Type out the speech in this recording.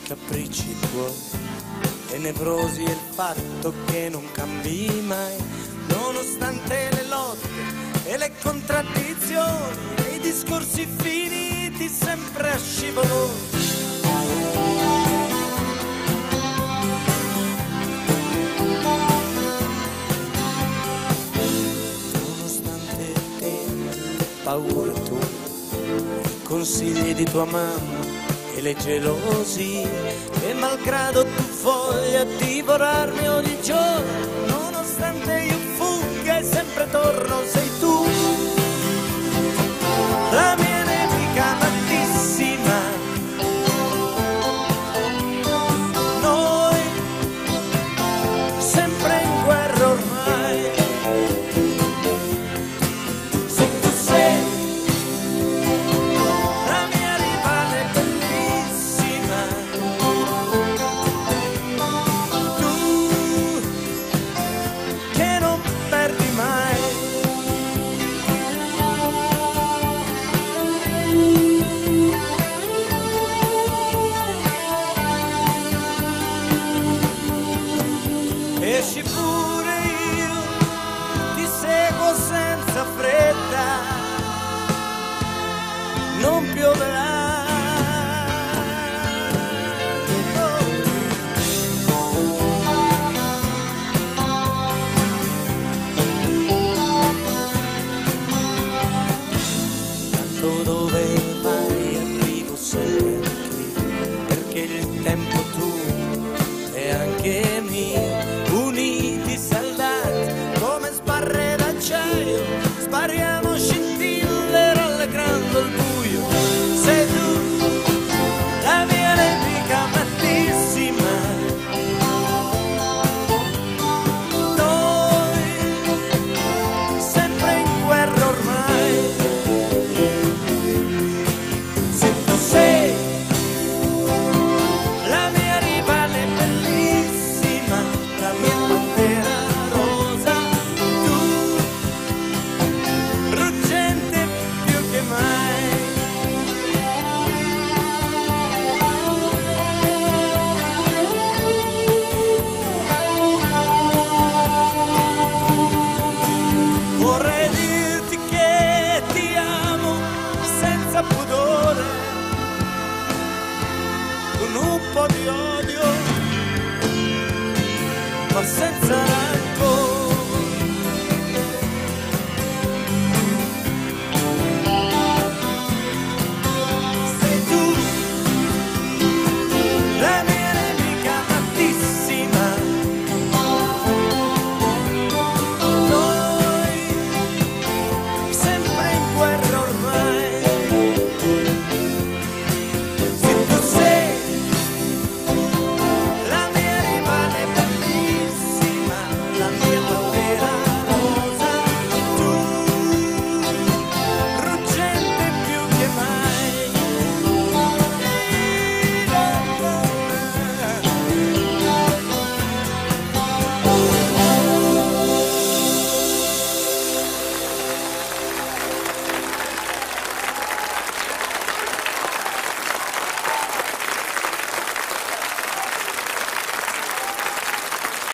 capricci tuoi, tenebrosi è il fatto che non cambi mai, nonostante le lotte e le contraddizioni e i discorsi finiti sempre a scivolone. Nonostante te, le paure tue, i consigli di tua mamma e le gelosie, e malgrado tu voglia divorarmi ogni giorno, nonostante io fugga e sempre torno, sei tu la mia nemica amatissima. Noi sempre in guerra ormai, se tu sei la mia rivale bellissima, tu che non perdi mai. Esci pure, io ti seguo senza fretta, non pioverà. Tanto dove vai arrivo sempre qui, perché il tempo tuo è anche mio, uniti saldati come sbarre d'acciaio, spariamo scintille rallegrando il buio. Sei tu la mia nemica amatissima, noi sempre in guerra ormai, se tu sei la mia rivale bellissima, la mia pantera rosa, tu ruggente più che mai. Vorrei dirti che ti amo senza pudore, con un po' di odio ma senza rancore.